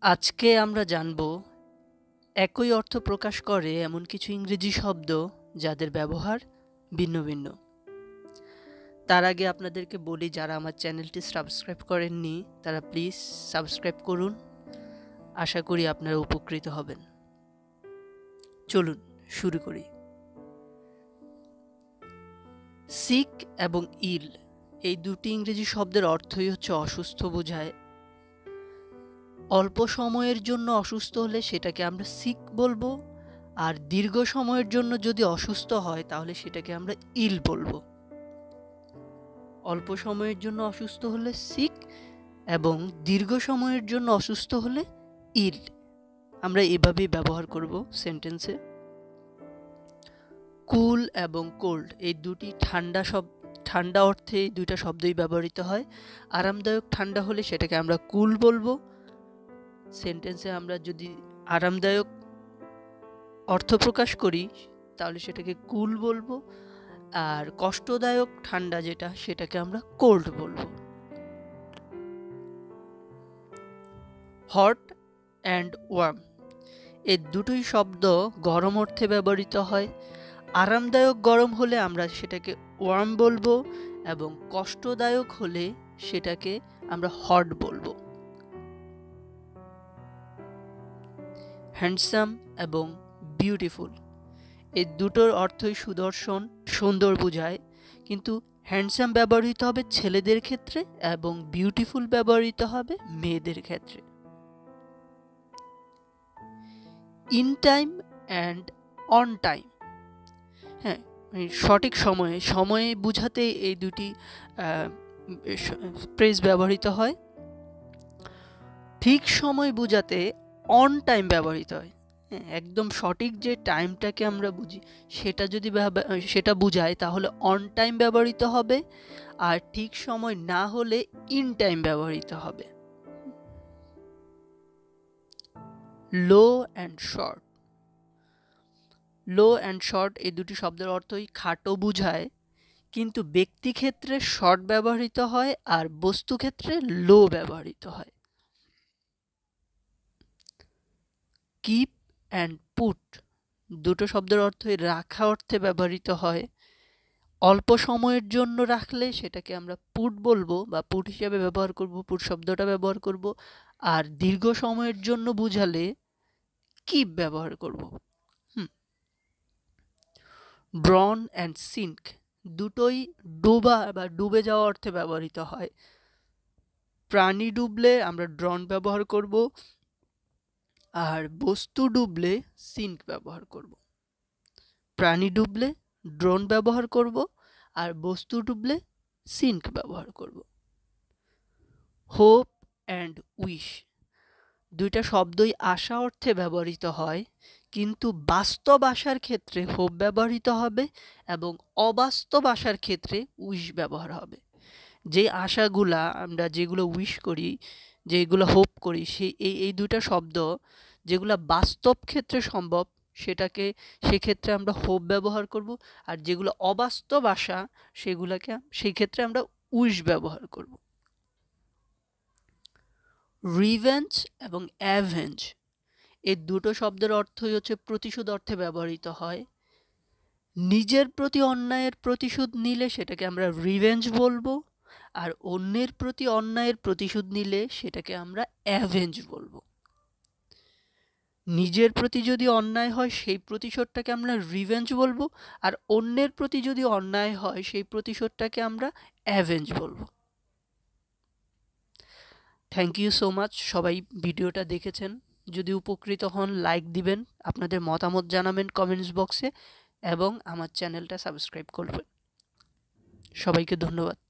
আজকে আমরা জানব একই অর্থ প্রকাশ করে এমন কিছু ইংরেজি শব্দ যাদের ব্যবহার ভিন্ন ভিন্ন। তার আগে আপনাদেরকে বলি, যারা আমার চ্যানেলটি সাবস্ক্রাইব করেননি তারা প্লিজ সাবস্ক্রাইব করুন। আশা করি আপনারা উপকৃত হবেন। চলুন শুরু করি। সিক এবং ইল এই দুটি ইংরেজি শব্দের অর্থই হচ্ছে অসুস্থ বোঝায়। অল্প সময়ের জন্য অসুস্থ হলে সেটাকে আমরা সিক বলবো, আর দীর্ঘ সময়ের জন্য যদি অসুস্থ হয় তাহলে সেটাকে আমরা ইল বলবো। অল্প সময়ের জন্য অসুস্থ হলে সিক এবং দীর্ঘ সময়ের জন্য অসুস্থ হলে ইল। আমরা এভাবেই ব্যবহার করব সেন্টেন্সে। কুল এবং কোল্ড এই দুটি ঠান্ডা অর্থে এই দুইটা শব্দই ব্যবহৃত হয়। আরামদায়ক ঠান্ডা হলে সেটাকে আমরা কুল বলবো। সেন্টেন্সে আমরা যদি আরামদায়ক অর্থ প্রকাশ করি তাহলে সেটাকে কুল বলবো, আর কষ্টদায়ক ঠান্ডা যেটা সেটাকে আমরা কোল্ড বলবো। হট অ্যান্ড ওয়ার্ম এই দুটোই শব্দ গরম অর্থে ব্যবহৃত হয়। আরামদায়ক গরম হলে আমরা সেটাকে ওয়ার্ম বলবো, এবং কষ্টদায়ক হলে সেটাকে আমরা হট বলবো। হ্যান্ডসাম এবং বিউটিফুল এই দুটোর অর্থই সুদর্শন, সুন্দর বোঝায়, কিন্তু হ্যান্ডসাম ব্যবহৃত হবে ছেলেদের ক্ষেত্রে এবং বিউটিফুল ব্যবহৃত হবে মেয়েদের ক্ষেত্রে। In time and on time, হ্যাঁ, সঠিক সময়ে বোঝাতে এই দুটি ফ্রেজ ব্যবহৃত হয়। ঠিক সময় বোঝাতে অন টাইম ব্যবহৃত হয়। একদম সঠিক যে টাইমটাকে আমরা বুঝি সেটা বোঝায় তাহলে অন টাইম ব্যবহৃত হবে, আর ঠিক সময় না হলে ইন টাইম ব্যবহৃত হবে। Low and short, low and short এই দুটি শব্দের অর্থই খাটো বোঝায়, কিন্তু ব্যক্তি ক্ষেত্রে শর্ট ব্যবহৃত হয় আর বস্তু ক্ষেত্রে লো ব্যবহৃত হয়। কিপ অ্যান্ড পুট দুটো শব্দের অর্থই রাখা অর্থে ব্যবহৃত হয়। অল্প সময়ের জন্য রাখলে সেটাকে আমরা পুট বলবো বা পুট হিসাবে ব্যবহার করব, পুট শব্দটা ব্যবহার করব। আর দীর্ঘ সময়ের জন্য বুঝালে কিপ ব্যবহার করব। ড্রন অ্যান্ড সিঙ্ক দুটোই ডুবা বা ডুবে যাওয়া অর্থে ব্যবহৃত হয়। প্রাণী ডুবলে আমরা ড্রন ব্যবহার করব, আর বস্তু ডুবলে সিঙ্ক ব্যবহার করব। প্রাণী ডুবলে ড্রোন ব্যবহার করব, আর বস্তু ডুবলে সিঙ্ক ব্যবহার করব। হোপ অ্যান্ড উইশ দুইটা শব্দই আশা অর্থে ব্যবহৃত হয়, কিন্তু বাস্তব আশার ক্ষেত্রে হোপ ব্যবহৃত হবে এবং অবাস্তব আশার ক্ষেত্রে উইশ ব্যবহার হবে। যে আশাগুলা আমরা যেগুলো উইশ করি, যেগুলো হোপ করি, এই দুইটা শব্দ যেগুলো বাস্তব ক্ষেত্রে সম্ভব সেক্ষেত্রে আমরা হোপ ব্যবহার করব, আর যেগুলো অবাস্তব আশা সেই ক্ষেত্রে আমরা উইশ ব্যবহার করব। রিভেঞ্জ এবং অ্যাভেঞ্জ এই দুটো শব্দের অর্থই হচ্ছে প্রতিশোধ অর্থে ব্যবহৃত হয়। নিজের প্রতি অন্যায়ের প্রতিশোধ নিলে সেটাকে আমরা রিভেঞ্জ বলবো, আর অন্যের প্রতি অন্যায়ের প্রতিশোধ নিলে সেটাকে আমরা অ্যাভেঞ্জ বলবো। নিজের প্রতি যদি অন্যায় হয় সেই প্রতিশোধটাকে আমরা রিভেঞ্জ বলবো, আর অন্যের প্রতি যদি অন্যায় হয় সেই প্রতিশোধটাকে আমরা অ্যাভেঞ্জ বলবো। থ্যাংক ইউ সো মাচ, সবাই ভিডিওটা দেখেছেন। যদি উপকৃত হন লাইক দিবেন, আপনাদের মতামত জানাবেন কমেন্টস বক্সে, এবং আমার চ্যানেলটা সাবস্ক্রাইব করবেন। সবাইকে ধন্যবাদ।